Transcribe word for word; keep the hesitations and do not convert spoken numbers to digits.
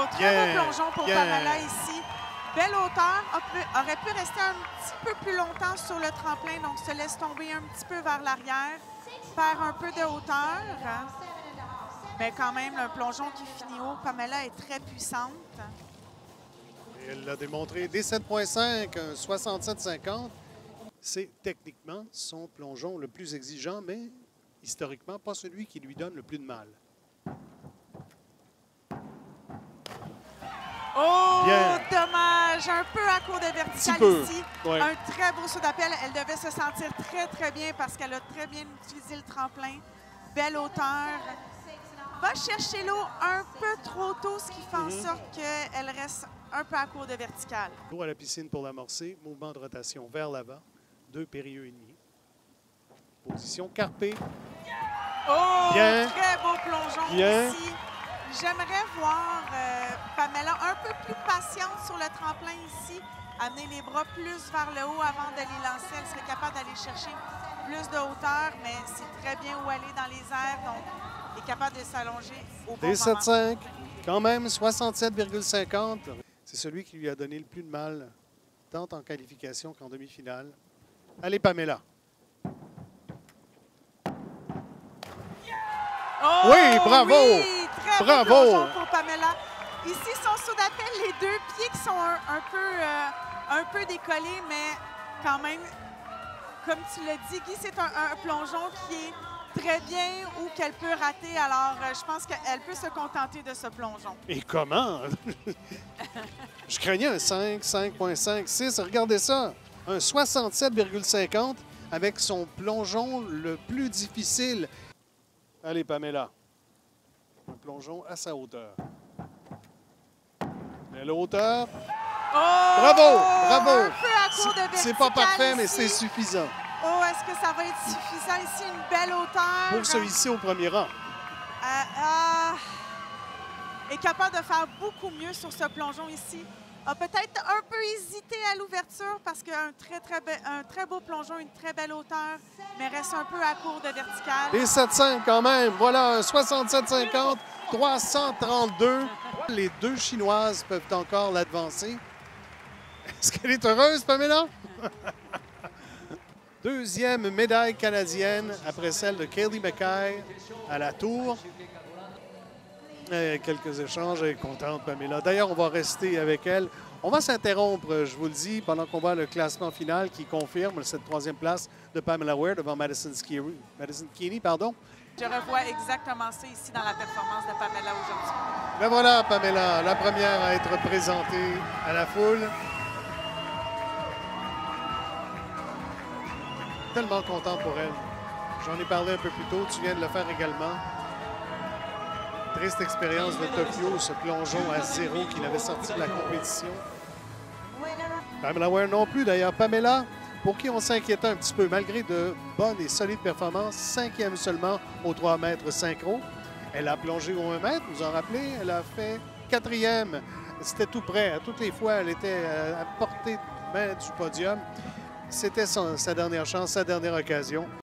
Oh, très Bien, beau plongeon pour bien. Pamela ici. Belle hauteur, a pu- aurait pu rester un petit peu plus longtemps sur le tremplin, donc se laisse tomber un petit peu vers l'arrière, perd un peu de hauteur. Mais quand même, un plongeon qui finit haut. Pamela est très puissante. Et elle l'a démontré dès sept virgule cinq, un soixante-sept cinquante. C'est techniquement son plongeon le plus exigeant, mais historiquement pas celui qui lui donne le plus de mal. Oh, Bien. dommage! Un peu à court de verticale peu, ici. ouais. Un très beau saut d'appel. Elle devait se sentir très, très bien parce qu'elle a très bien utilisé le tremplin. Belle hauteur. Va chercher l'eau un peu trop tôt, ce qui fait en Mm-hmm. sorte qu'elle reste un peu à court de verticale. L'eau à la piscine pour l'amorcer. Mouvement de rotation vers l'avant. Deux périlleux et demi. Position carpée. Oh, Bien. très beau plongeon Bien. ici. J'aimerais voir euh, Pamela un peu plus patiente sur le tremplin ici, amener les bras plus vers le haut avant de les lancer. Elle serait capable d'aller chercher plus de hauteur, mais c'est très bien où aller dans les airs, donc elle est capable de s'allonger au bon Des sept moment. cinq, quand même soixante-sept virgule cinquante. C'est celui qui lui a donné le plus de mal, tant en qualification qu'en demi-finale. Allez, Pamela. Oh, Oui, bravo! Oui, très Bravo! beau plongeon pour Pamela. Ici, son saut d'appel, les deux pieds qui sont un, un peu, euh, un peu décollés, mais quand même, comme tu l'as dit, Guy, c'est un, un plongeon qui est très bien ou qu'elle peut rater. Alors, euh, je pense qu'elle peut se contenter de ce plongeon. Et comment? Je craignais un cinq, cinq virgule cinq, six. Regardez ça. Un soixante-sept virgule cinquante avec son plongeon le plus difficile. Allez, Pamela. Un plongeon à sa hauteur. Belle hauteur. Oh! Bravo! Bravo! Un peu à court de verticale. C'est pas parfait, mais ici. c'est suffisant. Oh, est-ce que ça va être suffisant ici? Une belle hauteur. Pour se hisser au premier rang. Euh, euh, est capable de faire beaucoup mieux sur ce plongeon ici. A peut-être un peu hésité à l'ouverture parce qu'un très, très, be- un très beau plongeon, une très belle hauteur, mais reste un peu à court de verticale. Des sept cinq quand même. Voilà, un soixante-sept cinquante, trois cent trente-deux. Les deux Chinoises peuvent encore l'advancer. Est-ce qu'elle est heureuse, Pamela? Deuxième médaille canadienne après celle de Kaylee McKay à la tour. Euh, quelques échanges, elle est contente, Pamela. D'ailleurs, on va rester avec elle. On va s'interrompre, je vous le dis, pendant qu'on voit le classement final qui confirme cette troisième place de Pamela Ware devant Madison Keeney. Madison Keeney, pardon. Je revois exactement ça ici dans la performance de Pamela aujourd'hui. Ben voilà, Pamela, la première à être présentée à la foule. Tellement content pour elle. J'en ai parlé un peu plus tôt, tu viens de le faire également. Triste expérience de Tokyo, ce plongeon à zéro qui l'avait sorti de la compétition. Pamela Ware non plus, d'ailleurs. Pamela, pour qui on s'inquiétait un petit peu, malgré de bonnes et solides performances, cinquième seulement au trois mètres synchro. Elle a plongé au un mètre, vous en rappelez? Elle a fait quatrième. C'était tout près. À toutes les fois, elle était à portée de main du podium. C'était sa dernière chance, sa dernière occasion.